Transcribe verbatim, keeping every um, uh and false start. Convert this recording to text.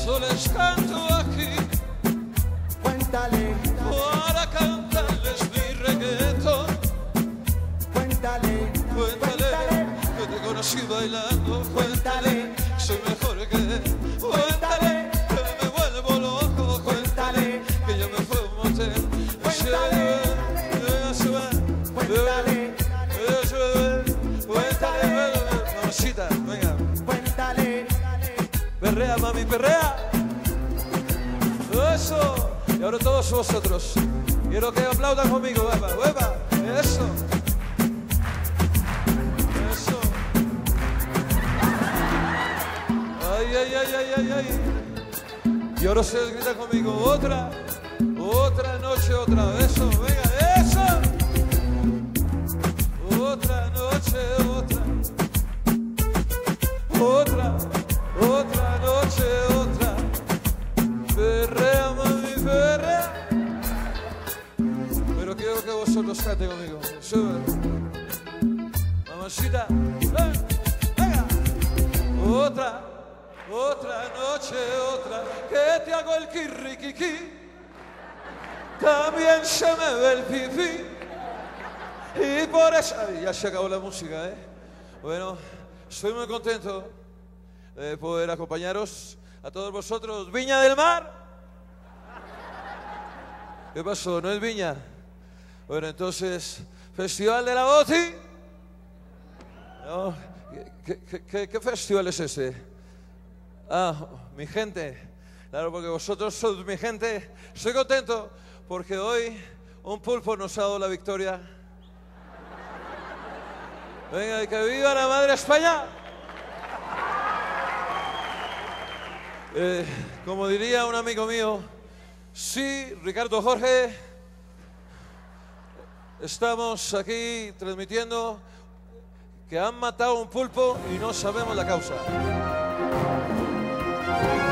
eso les canto aquí. Cuéntale, Para cantarles mi reggaetón. cuéntale, Cuéntale que te conocí bailando. Cuéntale que soy mejor que él. Cuéntale que me vuelvo loco. Cuéntale que yo me fui a un motel. Cuéntale, cuéntale, Cuéntale, mamacita, venga. cuéntale. Perrea, mami, perrea. Eso. Y ahora todos vosotros. Quiero que aplaudan conmigo, hueva, hueva. Eso. Eso. Ay, ay, ay, ay, ay, ay. Y ahora ustedes gritan conmigo. Otra. Otra noche, otra. Eso, venga, eso. Otra noche, otra. Otra. Otra noche, otra. Perrea, mami, perrea. Pero quiero que vosotros canten conmigo. Sube. Mamacita. Ven, venga. Otra. Otra noche, otra. Que te hago el kirriquiqui. También se me ve el pipí. Y por eso... Ay, ya se acabó la música, ¿eh? Bueno, estoy muy contento de poder acompañaros a todos vosotros. Viña del Mar. ¿Qué pasó? ¿No es Viña? Bueno, entonces, Festival de la Boti. No, ¿qué, qué, qué, qué festival es ese? Ah, mi gente. Claro, porque vosotros sois mi gente. Estoy contento porque hoy un pulpo nos ha dado la victoria. Venga, y que viva la madre España. Eh, como diría un amigo mío, sí, Ricardo Jorge, estamos aquí transmitiendo que han matado un pulpo y no sabemos la causa.